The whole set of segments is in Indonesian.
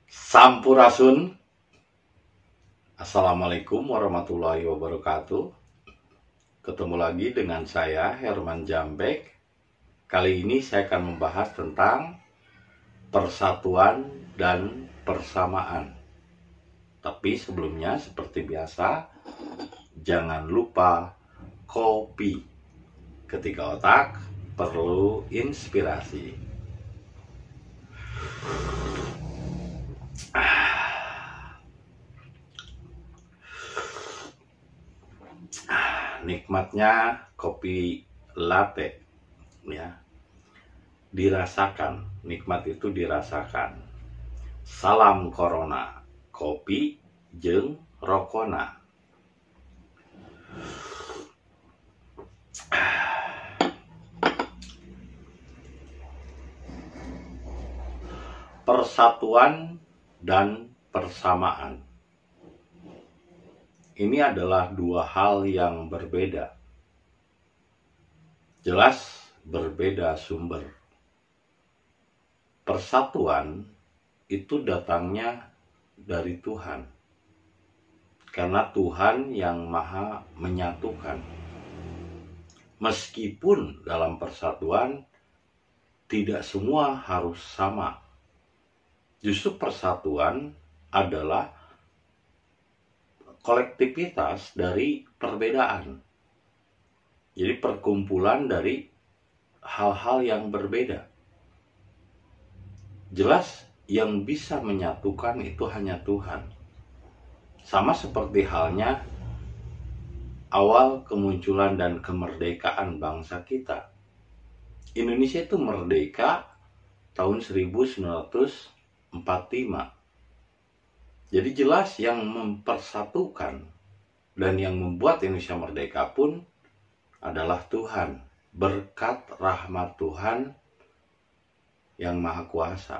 Sampurasun. Assalamualaikum warahmatullahi wabarakatuh. Ketemu lagi dengan saya Herman Jambek. Kali ini saya akan membahas tentang persatuan dan persamaan. Tapi sebelumnya seperti biasa, jangan lupa kopi. Ketika otak perlu inspirasi. Nikmatnya kopi latte, ya, dirasakan. Nikmat itu dirasakan. Salam corona, kopi jeung rokona. Persatuan dan persamaan. Ini adalah dua hal yang berbeda. Jelas berbeda sumber. Persatuan itu datangnya dari Tuhan. Karena Tuhan yang Maha menyatukan. Meskipun dalam persatuan tidak semua harus sama. Justru persatuan adalah kolektivitas dari perbedaan. Jadi perkumpulan dari hal-hal yang berbeda. Jelas yang bisa menyatukan itu hanya Tuhan. Sama seperti halnya awal kemunculan dan kemerdekaan bangsa kita. Indonesia itu merdeka tahun 1945. Jadi jelas yang mempersatukan dan yang membuat Indonesia merdeka pun adalah Tuhan. Berkat rahmat Tuhan yang Maha Kuasa.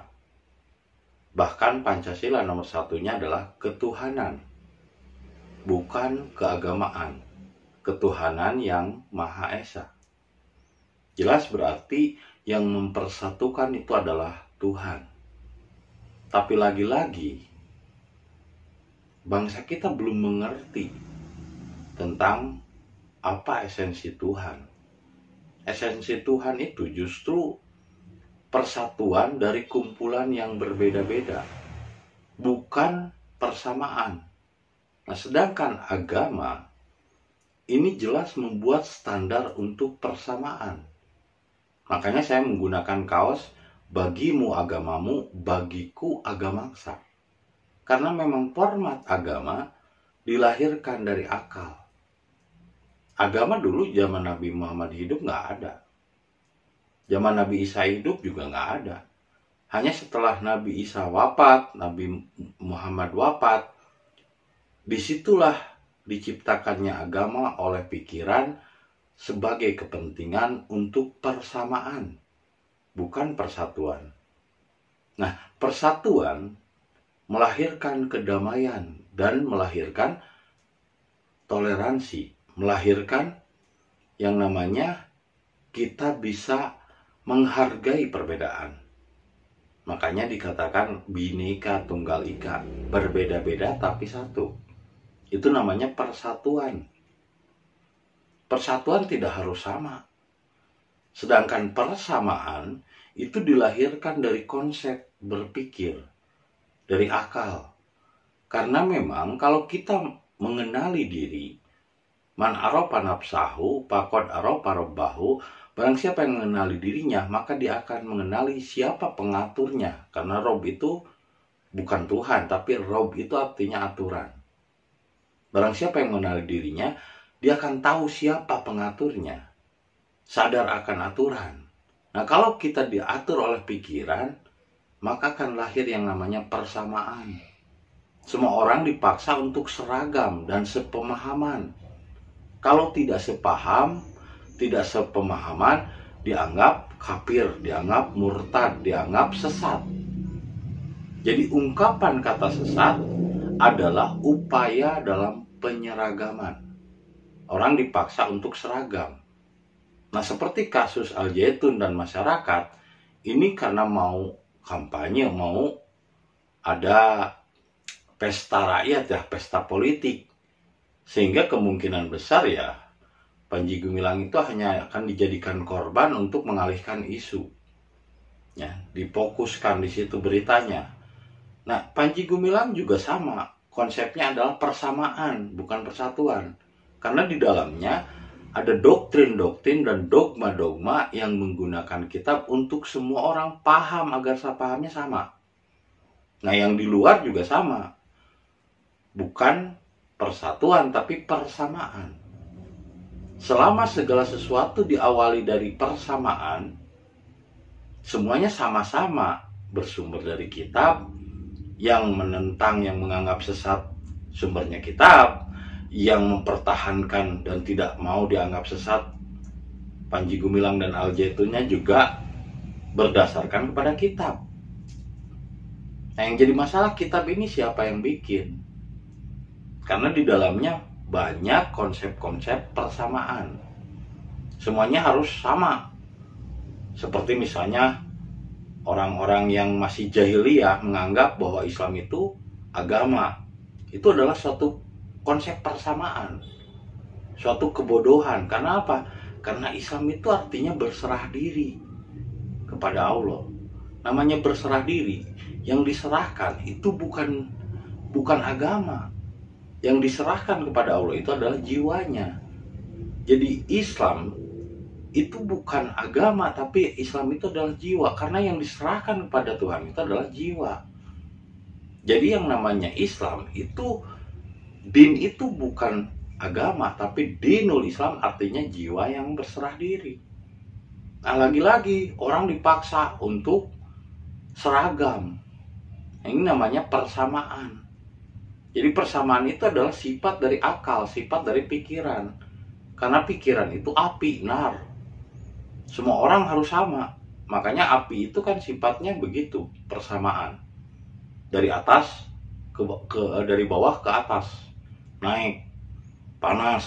Bahkan Pancasila nomor satunya adalah ketuhanan. Bukan keagamaan. Ketuhanan yang Maha Esa. Jelas berarti yang mempersatukan itu adalah Tuhan. Tapi lagi-lagi bangsa kita belum mengerti tentang apa esensi Tuhan. Esensi Tuhan itu justru persatuan dari kumpulan yang berbeda-beda, bukan persamaan. Nah, sedangkan agama ini jelas membuat standar untuk persamaan. Makanya saya menggunakan kaos bagimu agamamu, bagiku agamaksa. Karena memang format agama dilahirkan dari akal. Agama dulu zaman Nabi Muhammad hidup nggak ada. Zaman Nabi Isa hidup juga nggak ada. Hanya setelah Nabi Isa wafat, Nabi Muhammad wafat, disitulah diciptakannya agama oleh pikiran sebagai kepentingan untuk persamaan, bukan persatuan. Nah, persatuan melahirkan kedamaian dan melahirkan toleransi, melahirkan yang namanya kita bisa menghargai perbedaan. Makanya dikatakan Bhinneka Tunggal Ika, berbeda-beda tapi satu. Itu namanya persatuan. Persatuan tidak harus sama. Sedangkan persamaan itu dilahirkan dari konsep berpikir, dari akal. Karena memang kalau kita mengenali diri, man arofa nafsahu faqad arofa rabbahu, barang siapa yang mengenali dirinya, maka dia akan mengenali siapa pengaturnya. Karena Rob itu bukan Tuhan, tapi Rob itu artinya aturan. Barang siapa yang mengenali dirinya, dia akan tahu siapa pengaturnya. Sadar akan aturan. Nah, kalau kita diatur oleh pikiran, maka akan lahir yang namanya persamaan. Semua orang dipaksa untuk seragam dan sepemahaman. Kalau tidak sepaham, tidak sepemahaman, dianggap kafir, dianggap murtad, dianggap sesat. Jadi ungkapan kata sesat adalah upaya dalam penyeragaman. Orang dipaksa untuk seragam. Nah, seperti kasus Al Zaitun dan masyarakat, ini karena mau kampanye, mau ada pesta rakyat ya, pesta politik. Sehingga kemungkinan besar ya Panji Gumilang itu hanya akan dijadikan korban untuk mengalihkan isu. Ya, difokuskan di situ beritanya. Nah, Panji Gumilang juga sama. Konsepnya adalah persamaan, bukan persatuan. Karena di dalamnya ada doktrin-doktrin dan dogma-dogma yang menggunakan kitab untuk semua orang paham agar pahamnya sama. Nah, yang di luar juga sama. Bukan persatuan, tapi persamaan. Selama segala sesuatu diawali dari persamaan, semuanya sama-sama bersumber dari kitab. Yang menentang, yang menganggap sesat, sumbernya kitab. Yang mempertahankan dan tidak mau dianggap sesat, Panji Gumilang dan Al-Jaitunnya juga berdasarkan kepada kitab. Nah, yang jadi masalah kitab ini siapa yang bikin? Karena di dalamnya banyak konsep-konsep persamaan. Semuanya harus sama. Seperti misalnya orang-orang yang masih jahiliyah menganggap bahwa Islam itu agama. Itu adalah suatu konsep persamaan. Suatu kebodohan. Karena apa? Karena Islam itu artinya berserah diri kepada Allah. Namanya berserah diri. Yang diserahkan itu bukan agama. Yang diserahkan kepada Allah itu adalah jiwanya. Jadi Islam itu bukan agama, tapi Islam itu adalah jiwa. Karena yang diserahkan kepada Tuhan itu adalah jiwa. Jadi yang namanya Islam itu, din itu bukan agama, tapi dinul Islam artinya jiwa yang berserah diri. Nah, lagi-lagi orang dipaksa untuk seragam. Ini namanya persamaan. Jadi persamaan itu adalah sifat dari akal, sifat dari pikiran. Karena pikiran itu api, nar. Semua orang harus sama. Makanya api itu kan sifatnya begitu, persamaan. Dari atas dari bawah ke atas, naik, panas.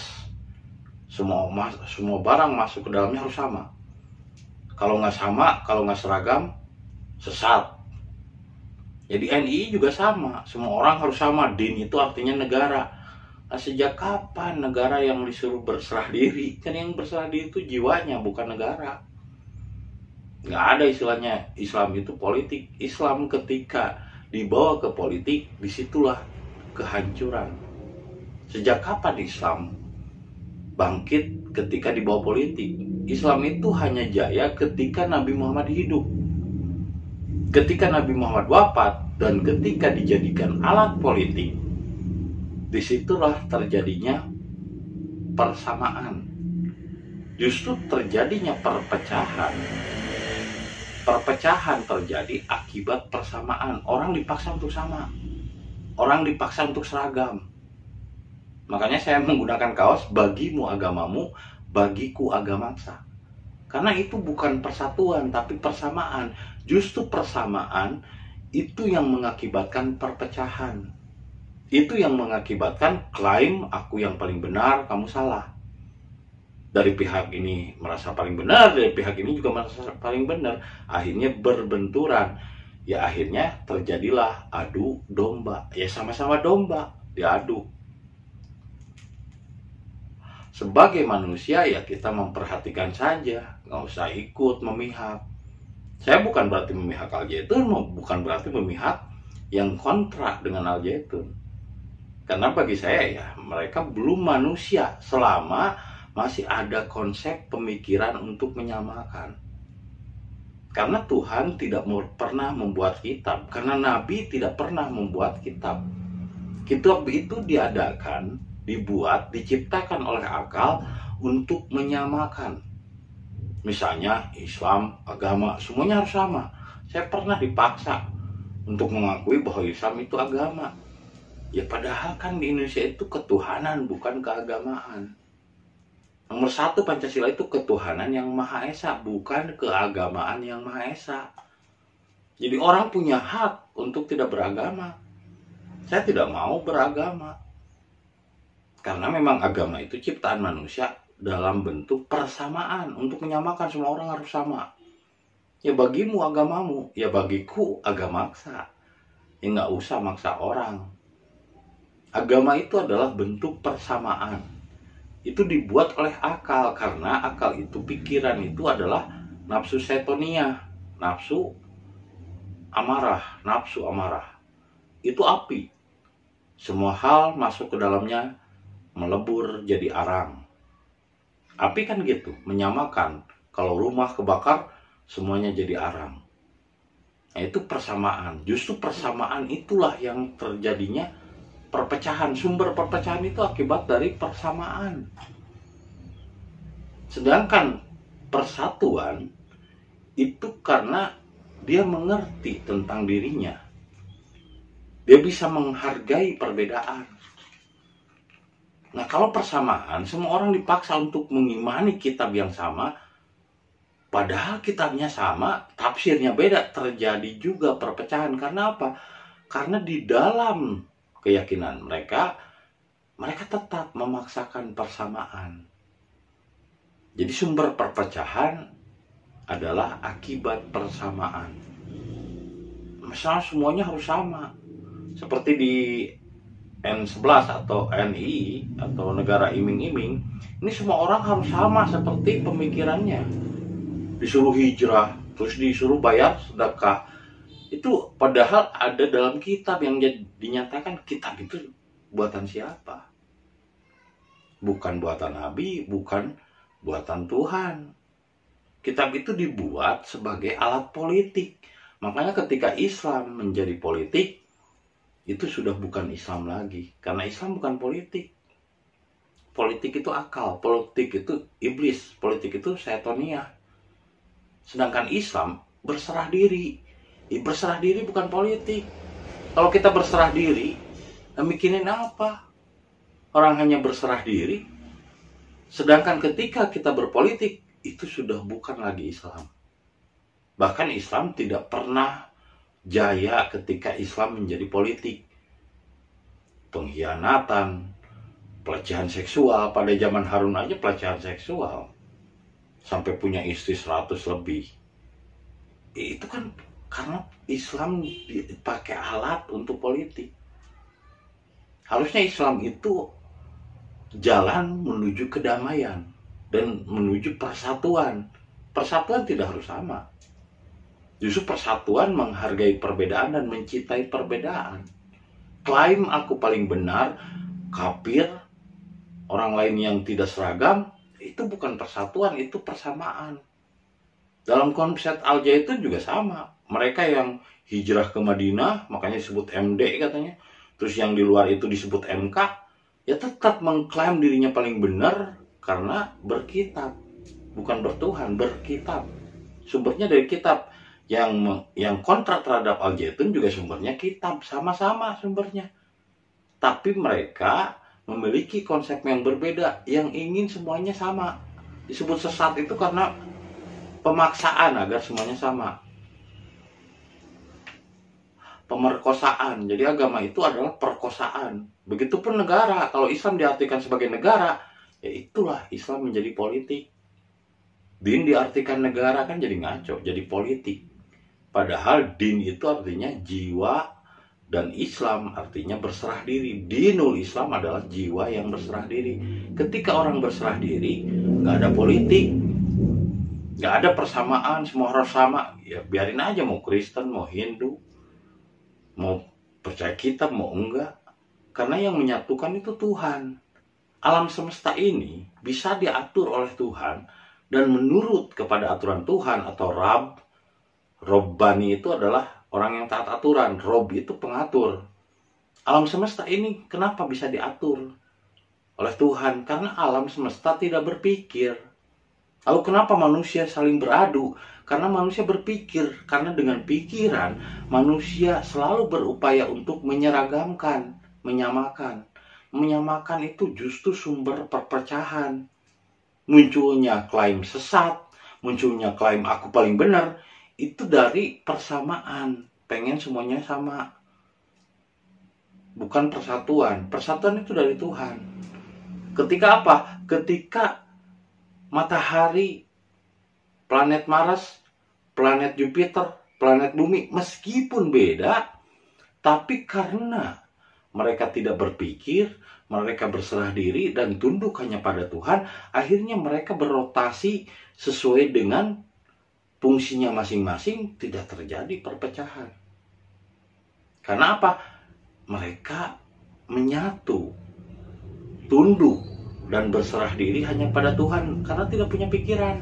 Semua barang masuk ke dalamnya harus sama. Kalau nggak sama, kalau nggak seragam, sesat. Jadi NII juga sama, semua orang harus sama. Din itu artinya negara. Nah, sejak kapan negara yang disuruh berserah diri? Kan yang berserah diri itu jiwanya, bukan negara. Nggak ada istilahnya Islam itu politik. Islam ketika dibawa ke politik, disitulah kehancuran. Sejak kapan Islam bangkit ketika dibawa politik? Islam itu hanya jaya ketika Nabi Muhammad hidup. Ketika Nabi Muhammad wafat dan ketika dijadikan alat politik, disitulah terjadinya persamaan. Justru terjadinya perpecahan. Perpecahan terjadi akibat persamaan. Orang dipaksa untuk sama. Orang dipaksa untuk seragam. Makanya saya menggunakan kaos bagimu agamamu, bagiku agamaksa. Karena itu bukan persatuan, tapi persamaan. Justru persamaan itu yang mengakibatkan perpecahan. Itu yang mengakibatkan klaim aku yang paling benar, kamu salah. Dari pihak ini merasa paling benar, dari pihak ini juga merasa paling benar. Akhirnya berbenturan. Ya akhirnya terjadilah adu domba. Ya sama-sama domba, diadu. Sebagai manusia ya kita memperhatikan saja, nggak usah ikut memihak. Saya bukan berarti memihak Al-Zaitun, bukan berarti memihak yang kontra dengan Al-Zaitun. Karena bagi saya ya mereka belum manusia selama masih ada konsep pemikiran untuk menyamakan. Karena Tuhan tidak pernah membuat kitab, karena Nabi tidak pernah membuat kitab. Kitab itu diadakan, dibuat, diciptakan oleh akal untuk menyamakan. Misalnya Islam, agama, semuanya harus sama. Saya pernah dipaksa untuk mengakui bahwa Islam itu agama. Ya padahal kan di Indonesia itu ketuhanan, bukan keagamaan. Nomor satu Pancasila itu ketuhanan yang Maha Esa, bukan keagamaan yang Maha Esa. Jadi orang punya hak untuk tidak beragama. Saya tidak mau beragama. Karena memang agama itu ciptaan manusia dalam bentuk persamaan. Untuk menyamakan semua orang harus sama. Ya bagimu agamamu, ya bagiku agamaksa. ya nggak usah maksa orang. Agama itu adalah bentuk persamaan. Itu dibuat oleh akal, karena akal itu, pikiran itu adalah nafsu setonia, nafsu amarah. Itu api. Semua hal masuk ke dalamnya melebur jadi arang. Api kan gitu, menyamakan. Kalau rumah kebakar, semuanya jadi arang. Nah, itu persamaan. Justru persamaan itulah yang terjadinya perpecahan. Sumber perpecahan itu akibat dari persamaan. Sedangkan persatuan itu karena dia mengerti tentang dirinya. Dia bisa menghargai perbedaan. Nah, kalau persamaan, semua orang dipaksa untuk mengimani kitab yang sama, padahal kitabnya sama, tafsirnya beda, terjadi juga perpecahan. Karena apa? Karena di dalam keyakinan mereka tetap memaksakan persamaan. Jadi sumber perpecahan adalah akibat persamaan. Misalnya semuanya harus sama. Seperti di N11 atau NI atau negara iming-iming, ini semua orang harus sama seperti pemikirannya. Disuruh hijrah, terus disuruh bayar sedekah. Itu padahal ada dalam kitab yang dinyatakan kitab itu buatan siapa? Bukan buatan Nabi, bukan buatan Tuhan. Kitab itu dibuat sebagai alat politik. Makanya ketika Islam menjadi politik, itu sudah bukan Islam lagi. Karena Islam bukan politik. Politik itu akal, politik itu iblis, politik itu setonia. Sedangkan Islam berserah diri. Berserah diri bukan politik. Kalau kita berserah diri, mikinin apa? Orang hanya berserah diri. Sedangkan ketika kita berpolitik, itu sudah bukan lagi Islam. Bahkan Islam tidak pernah jaya ketika Islam menjadi politik. Pengkhianatan, pelecehan seksual, pada zaman Harun aja pelecehan seksual. Sampai punya istri 100 lebih. Itu kan karena Islam dipakai alat untuk politik. Harusnya Islam itu jalan menuju kedamaian dan menuju persatuan. Persatuan tidak harus sama. Justru persatuan menghargai perbedaan dan mencintai perbedaan. Klaim aku paling benar, kafir, orang lain yang tidak seragam, itu bukan persatuan, itu persamaan. Dalam konsep Al-Zaitun juga sama. Mereka yang hijrah ke Madinah, makanya disebut MD katanya. Terus yang di luar itu disebut MK, ya tetap mengklaim dirinya paling benar karena berkitab. Bukan bertuhan, berkitab. Sumbernya dari kitab. Yang kontra terhadap Al-Zaitun juga sumbernya kitab. Sama-sama sumbernya. Tapi mereka memiliki konsep yang berbeda, yang ingin semuanya sama. Disebut sesat itu karena pemaksaan agar semuanya sama. Pemerkosaan. Jadi agama itu adalah perkosaan. Begitupun negara. Kalau Islam diartikan sebagai negara, ya itulah Islam menjadi politik. Din diartikan negara kan jadi ngaco, jadi politik. Padahal din itu artinya jiwa dan Islam artinya berserah diri. Dinul Islam adalah jiwa yang berserah diri. Ketika orang berserah diri, nggak ada politik, nggak ada persamaan, semua harus sama. Ya biarin aja, mau Kristen, mau Hindu, mau percaya kitab, mau enggak. Karena yang menyatukan itu Tuhan. Alam semesta ini bisa diatur oleh Tuhan dan menurut kepada aturan Tuhan atau Robbani itu adalah orang yang taat aturan. Rob itu pengatur. Alam semesta ini kenapa bisa diatur oleh Tuhan? Karena alam semesta tidak berpikir. Lalu kenapa manusia saling beradu? Karena manusia berpikir. Karena dengan pikiran manusia selalu berupaya untuk menyeragamkan, menyamakan. Menyamakan itu justru sumber perpecahan. Munculnya klaim sesat, munculnya klaim aku paling benar, itu dari persamaan. Pengen semuanya sama. Bukan persatuan. Persatuan itu dari Tuhan. Ketika apa? Ketika matahari, planet Mars, planet Jupiter, planet bumi, meskipun beda, Tapi karena mereka tidak berpikir, mereka berserah diri dan tunduk hanya pada Tuhan, akhirnya mereka berotasi sesuai dengan fungsinya masing-masing, tidak terjadi perpecahan. Karena apa? Mereka menyatu, tunduk, dan berserah diri hanya pada Tuhan karena tidak punya pikiran.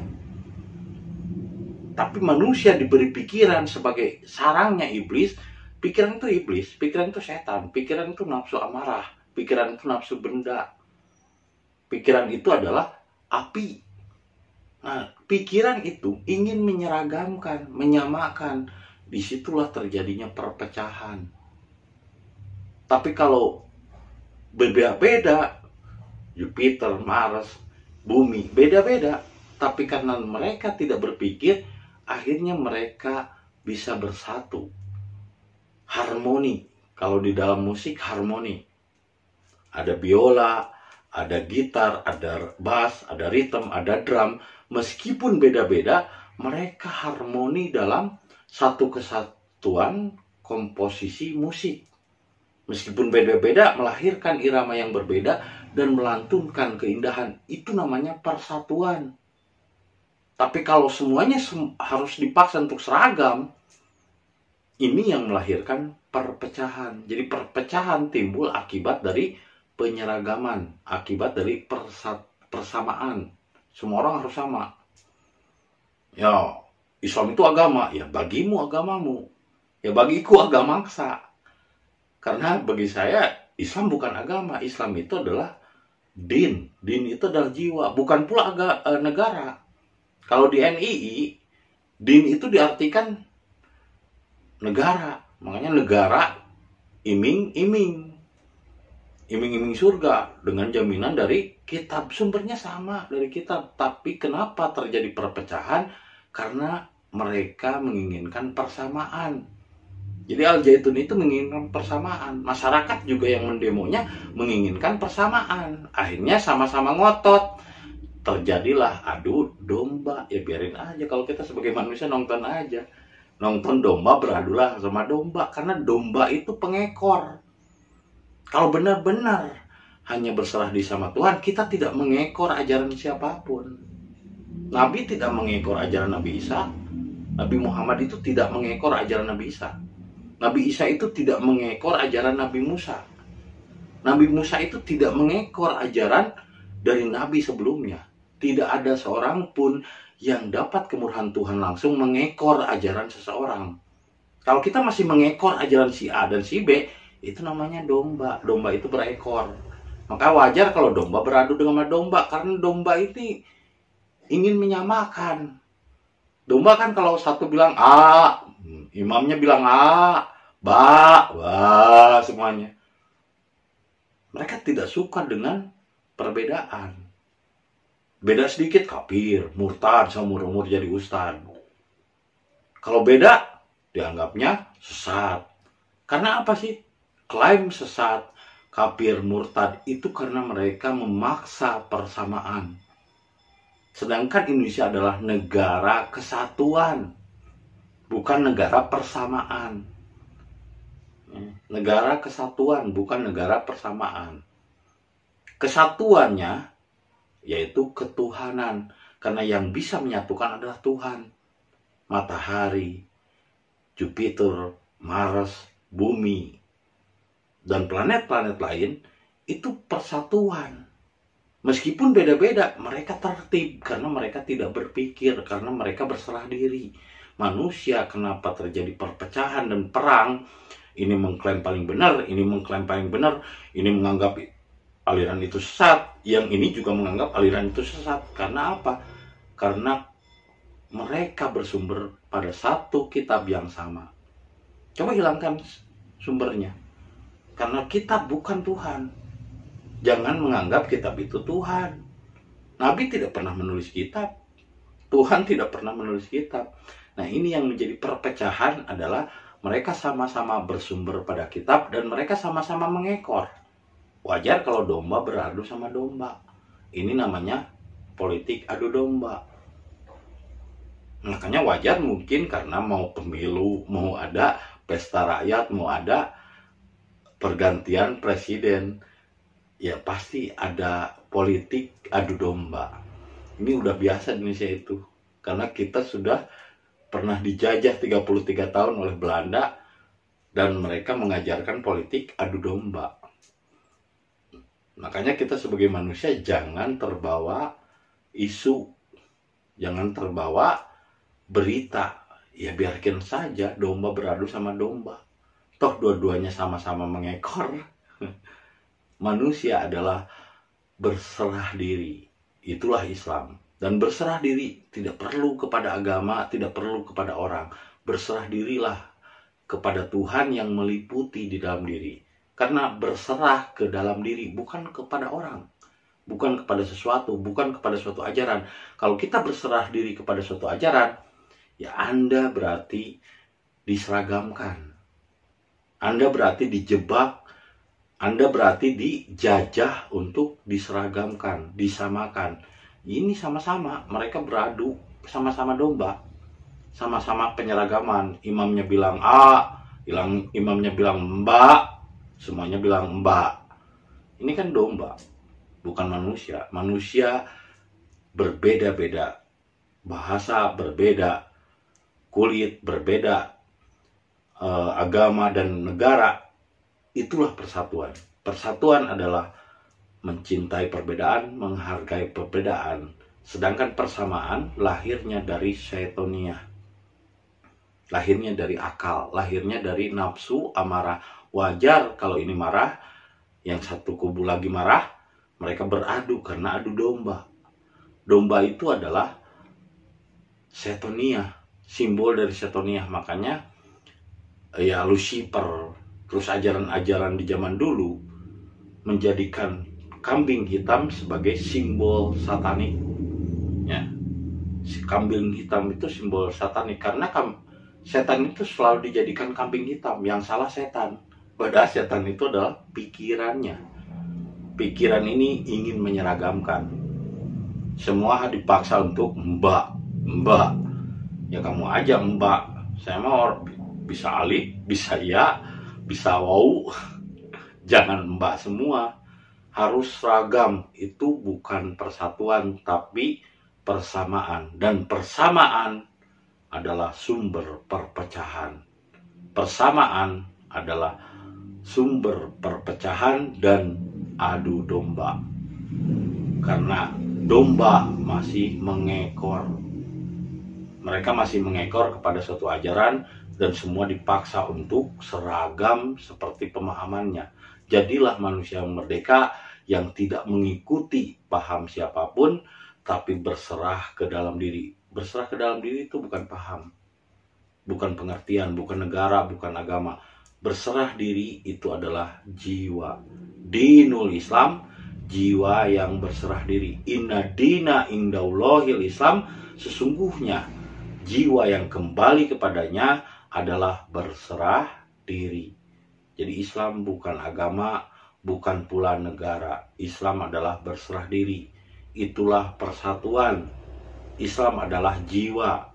Tapi manusia diberi pikiran sebagai sarangnya iblis. Pikiran itu iblis, pikiran itu setan, pikiran itu nafsu amarah, pikiran itu nafsu benda. Pikiran itu adalah api. Nah, pikiran itu ingin menyeragamkan, menyamakan. Disitulah terjadinya perpecahan. Tapi kalau beda-beda, Jupiter, Mars, bumi, beda-beda. Tapi karena mereka tidak berpikir, akhirnya mereka bisa bersatu. Harmoni. Kalau di dalam musik, harmoni. Ada biola, ada gitar, ada bass, ada ritme, ada drum. Meskipun beda-beda, mereka harmoni dalam satu kesatuan komposisi musik. Meskipun beda-beda, melahirkan irama yang berbeda dan melantunkan keindahan. Itu namanya persatuan. Tapi kalau semuanya harus dipaksa untuk seragam, ini yang melahirkan perpecahan. Jadi perpecahan timbul akibat dari penyeragaman, akibat dari persamaan. Semua orang harus sama. Ya, Islam itu agama. Ya, bagimu agamamu. Ya, bagiku agamaksa. Karena bagi saya, Islam bukan agama. Islam itu adalah din. Din itu adalah jiwa. Bukan pula negara. Kalau di NII, din itu diartikan negara. Makanya negara iming-iming surga dengan jaminan dari kitab. Sumbernya sama dari kitab. Tapi kenapa terjadi perpecahan? Karena mereka menginginkan persamaan. Jadi Al-Zaitun itu menginginkan persamaan. Masyarakat juga yang mendemonya menginginkan persamaan. Akhirnya sama-sama ngotot. Terjadilah adu domba. Ya biarin aja, kalau kita sebagai manusia nonton aja. Nonton domba beradulah sama domba. Karena domba itu pengekor. Kalau benar-benar hanya berserah diri sama Tuhan, kita tidak mengekor ajaran siapapun. Nabi tidak mengekor ajaran Nabi Isa. Nabi Muhammad itu tidak mengekor ajaran Nabi Isa. Nabi Isa itu tidak mengekor ajaran Nabi Musa. Nabi Musa itu tidak mengekor ajaran dari Nabi sebelumnya. Tidak ada seorang pun yang dapat kemurahan Tuhan langsung mengekor ajaran seseorang. Kalau kita masih mengekor ajaran si A dan si B, itu namanya domba. Domba itu berekor. Maka wajar kalau domba beradu dengan domba, karena domba ini ingin menyamakan. Domba kan kalau satu bilang A, imamnya bilang A, ba, semuanya. Mereka tidak suka dengan perbedaan. Beda sedikit kafir, murtad, seumur-umur jadi ustad. Kalau beda, dianggapnya sesat. Karena apa sih? Klaim sesat, kafir, murtad itu karena mereka memaksa persamaan. Sedangkan Indonesia adalah negara kesatuan, bukan negara persamaan. Negara kesatuan, bukan negara persamaan. Kesatuannya yaitu ketuhanan, karena yang bisa menyatukan adalah Tuhan. Matahari, Jupiter, Mars, bumi, dan planet-planet lain itu persatuan. Meskipun beda-beda, mereka tertib karena mereka tidak berpikir, karena mereka berserah diri. Manusia kenapa terjadi perpecahan dan perang? Ini mengklaim paling benar, ini mengklaim paling benar, ini menganggap aliran itu sesat, yang ini juga menganggap aliran itu sesat. Karena apa? Karena mereka bersumber pada satu kitab yang sama. Coba hilangkan sumbernya. Karena kitab bukan Tuhan. Jangan menganggap kitab itu Tuhan. Nabi tidak pernah menulis kitab. Tuhan tidak pernah menulis kitab. Nah, ini yang menjadi perpecahan adalah mereka sama-sama bersumber pada kitab dan mereka sama-sama mengekor. Wajar kalau domba beradu sama domba. Ini namanya politik adu domba. Makanya wajar mungkin karena mau pemilu, mau ada pesta rakyat, mau ada pergantian presiden, ya pasti ada politik adu domba. Ini udah biasa di Indonesia itu. Karena kita sudah pernah dijajah 33 tahun oleh Belanda dan mereka mengajarkan politik adu domba. Makanya kita sebagai manusia jangan terbawa isu, jangan terbawa berita. Ya biarkan saja domba beradu sama domba. Toh dua-duanya sama-sama mengekor. Manusia adalah berserah diri. Itulah Islam. Dan berserah diri tidak perlu kepada agama, tidak perlu kepada orang. Berserah dirilah kepada Tuhan yang meliputi di dalam diri. Karena berserah ke dalam diri bukan kepada orang, bukan kepada sesuatu, bukan kepada suatu ajaran. Kalau kita berserah diri kepada suatu ajaran, ya Anda berarti diseragamkan. Anda berarti dijebak, Anda berarti dijajah untuk diseragamkan, disamakan. Ini sama-sama, mereka beradu, sama-sama domba, sama-sama penyeragaman. Imamnya bilang A, imamnya bilang mbak, semuanya bilang mbak. Ini kan domba, bukan manusia. Manusia berbeda-beda, bahasa berbeda, kulit berbeda, agama dan negara. Itulah persatuan. Persatuan adalah mencintai perbedaan, menghargai perbedaan. Sedangkan persamaan lahirnya dari syaitoniyah, lahirnya dari akal, lahirnya dari nafsu, amarah. Wajar kalau ini marah, yang satu kubu lagi marah, mereka beradu karena adu domba. Domba itu adalah syaitoniyah, simbol dari syaitoniyah. Makanya ya Lucifer, terus ajaran-ajaran di zaman dulu menjadikan kambing hitam sebagai simbol satanik. Ya, si kambing hitam itu simbol satanik karena setan itu selalu dijadikan kambing hitam. Yang salah setan. Padahal setan itu adalah pikirannya. Pikiran ini ingin menyeragamkan. Semua dipaksa untuk mbak. Ya kamu aja mbak. Saya mau bisa alif, bisa ya, bisa wow. Jangan mbak semua. Harus seragam. Itu bukan persatuan tapi persamaan. Dan persamaan adalah sumber perpecahan. Persamaan adalah sumber perpecahan dan adu domba. Karena domba masih mengekor. Mereka masih mengekor kepada suatu ajaran dan semua dipaksa untuk seragam seperti pemahamannya. Jadilah manusia yang merdeka yang tidak mengikuti paham siapapun tapi berserah ke dalam diri. Berserah ke dalam diri itu bukan paham, bukan pengertian, bukan negara, bukan agama. Berserah diri itu adalah jiwa. Dinul Islam, jiwa yang berserah diri. Inna dina indaullahil Islam, sesungguhnya jiwa yang kembali kepadanya adalah berserah diri. Jadi Islam bukan agama, bukan pula negara. Islam adalah berserah diri. Itulah persatuan. Islam adalah jiwa.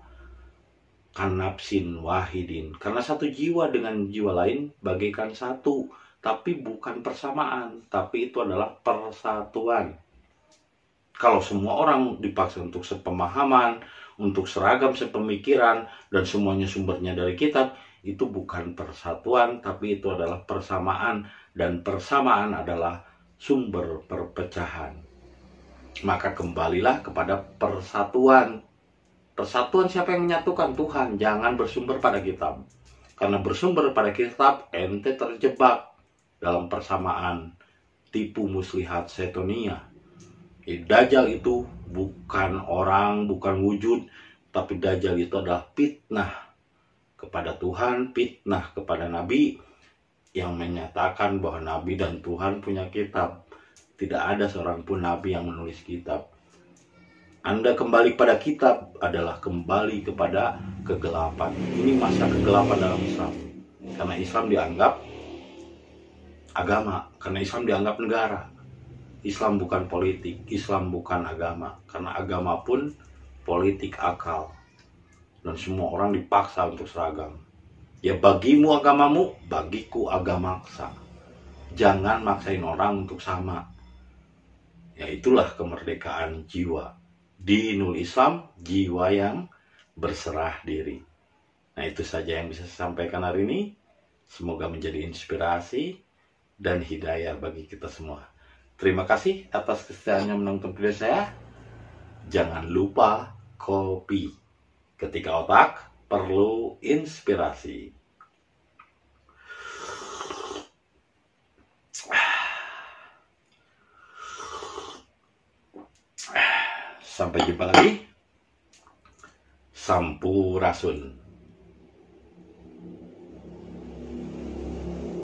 Kanapsin wahidin. Karena satu jiwa dengan jiwa lain bagaikan satu. Tapi bukan persamaan. Tapi itu adalah persatuan. Kalau semua orang dipaksa untuk sepemahaman, untuk seragam sepemikiran, dan semuanya sumbernya dari kitab, itu bukan persatuan, tapi itu adalah persamaan. Dan persamaan adalah sumber perpecahan. Maka kembalilah kepada persatuan. Persatuan siapa yang menyatukan? Tuhan. Jangan bersumber pada kitab. Karena bersumber pada kitab, ente terjebak dalam persamaan. Tipu muslihat setonia. Dajjal itu bukan orang, bukan wujud. Tapi Dajjal itu adalah fitnah kepada Tuhan, fitnah kepada Nabi, yang menyatakan bahwa Nabi dan Tuhan punya kitab. Tidak ada seorang pun Nabi yang menulis kitab. Anda kembali pada kitab adalah kembali kepada kegelapan. Ini masa kegelapan dalam Islam. Karena Islam dianggap agama. Karena Islam dianggap negara. Islam bukan politik. Islam bukan agama. Karena agama pun politik akal. Dan semua orang dipaksa untuk seragam. Ya bagimu agamamu, bagiku agamaksa. Jangan maksain orang untuk sama. Ya itulah kemerdekaan jiwa. Dinul Islam, jiwa yang berserah diri. Nah itu saja yang bisa saya sampaikan hari ini. Semoga menjadi inspirasi dan hidayah bagi kita semua. Terima kasih atas kesetiaannya menonton video saya. Jangan lupa kopi. Ketika otak perlu inspirasi. Sampai jumpa lagi. Sampurasun.